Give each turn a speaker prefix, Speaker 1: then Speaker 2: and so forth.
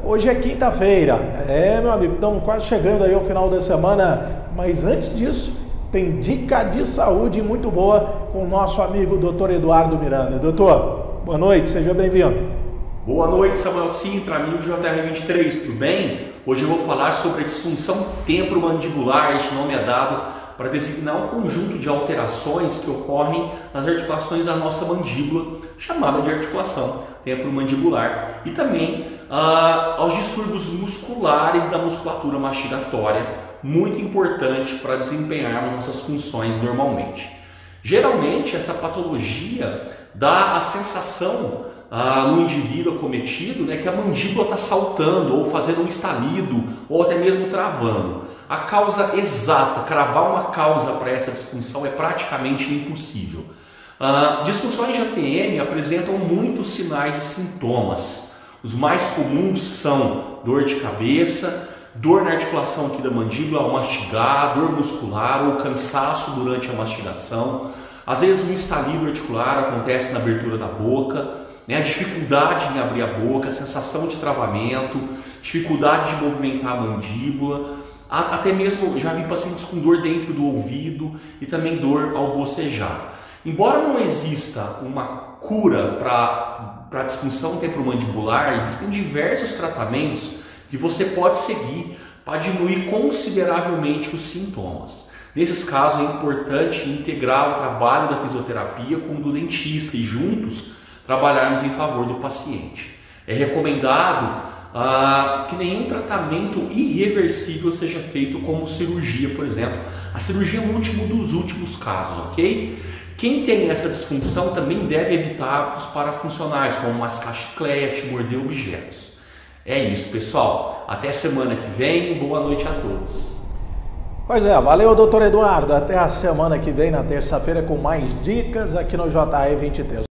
Speaker 1: Hoje é quinta-feira, meu amigo, estamos quase chegando aí ao final da semana, mas antes disso, tem dica de saúde muito boa com o nosso amigo Dr. Eduardo Miranda. Doutor, boa noite, seja bem-vindo.
Speaker 2: Boa noite, Samuel Sintra, amigo do JR23, tudo bem? Hoje eu vou falar sobre a disfunção temporomandibular. Este nome é dado para designar um conjunto de alterações que ocorrem nas articulações da nossa mandíbula, chamada de articulação temporomandibular, e também aos distúrbios musculares da musculatura mastigatória, muito importante para desempenharmos nossas funções normalmente. Geralmente essa patologia dá a sensação no indivíduo acometido, que a mandíbula está saltando ou fazendo um estalido ou até mesmo travando. A causa exata, cravar uma causa para essa disfunção é praticamente impossível. Disfunções de ATM apresentam muitos sinais e sintomas. Os mais comuns são dor de cabeça, dor na articulação aqui da mandíbula ao mastigar, dor muscular ou cansaço durante a mastigação. Às vezes um estalido articular acontece na abertura da boca, a dificuldade em abrir a boca, a sensação de travamento, dificuldade de movimentar a mandíbula, até mesmo já vi pacientes com dor dentro do ouvido e também dor ao bocejar. Embora não exista uma cura para a disfunção temporomandibular, existem diversos tratamentos que você pode seguir para diminuir consideravelmente os sintomas. Nesses casos é importante integrar o trabalho da fisioterapia com o do dentista e juntos trabalharmos em favor do paciente. É recomendado que nenhum tratamento irreversível seja feito como cirurgia, por exemplo. A cirurgia é o último dos últimos casos, ok? Quem tem essa disfunção também deve evitar hábitos parafuncionais, como mascar chiclete, morder objetos. É isso, pessoal. Até semana que vem. Boa noite a todos.
Speaker 1: Pois é, valeu, doutor Eduardo. Até a semana que vem, na terça-feira, com mais dicas aqui no JR23.